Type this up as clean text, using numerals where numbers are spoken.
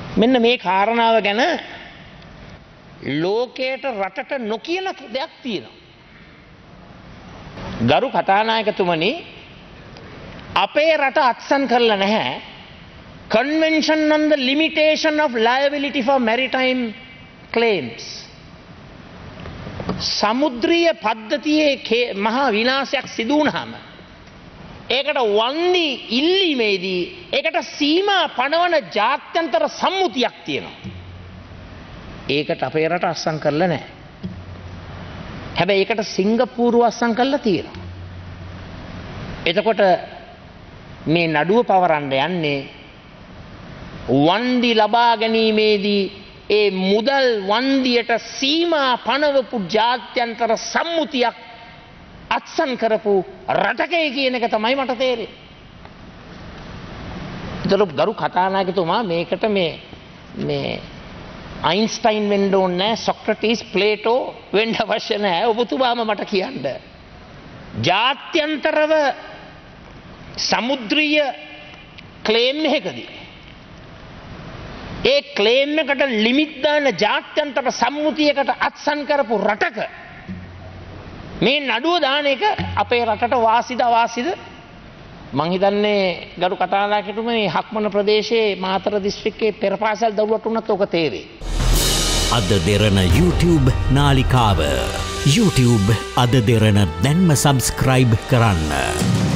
මෙන්න මේ කාරණාව ගැන ලෝකයට රටට නොකියන දෙයක් තියෙනවා. ගරු කතානායකතුමනි, අපේ රට අත්සන් කරලා නැහැ Convention on the Limitation of Liability for Maritime Claims. සමුද්‍රීය පද්ධතියේ මහා විනාශයක් සිදු වුණාම ඒකට වන්දි ඉල්ලීමේදී ඒකට සීමා පනවන ජාත්‍යන්තර සම්මුතියක් තියෙනවා. ඒකට අපේ රට අත්සන් කරලා නැහැ. හැබැයි ඒකට සිංගප්පූරුව අත්සන් කරලා තියෙනවා. එතකොට මේ නඩුව පවරන්න යන්නේ වන්දි ලබා ගැනීමේදී ඒ මුදල් වන්දියට සීමා පනවපු ජාත්‍යන්තර සම්මුතියක් අත්සන් කරපු රටකේ කියන එක තමයි මට තේරෙන්නේ. ඒතර ගරු කතානායකතුමා මේකට මේ අයින්ස්ටයින් වෙන්න ඕනේ නැහැ, සොක්‍රටිස්, ප්ලේටෝ වෙන්න අවශ්‍ය නැහැ. ඔබතුමාම මට කියන්න. ජාත්‍යන්තරව සමුද්‍රීය ක්ලේම් එකකදී ඒ ක්ලේම් එකට ලිමිට් දාන ජාත්‍යන්තර සම්මුතියකට අත්සන් කරපු රටක මේ නඩුව දාන එක අපේ රටට වාසිද අවාසිද? මං හිතන්නේ ගරු කතානායකතුමනි මේ හක්මන ප්‍රදේශයේ මාතර දිස්ත්‍රික්කයේ පෙරපාසල් දරුවට උනත් ඔක තේරෙයි. අද දෙරණ YouTube නාලිකාව YouTube අද දෙරණ දැන්ම සබස්ක්‍රයිබ් කරන්න.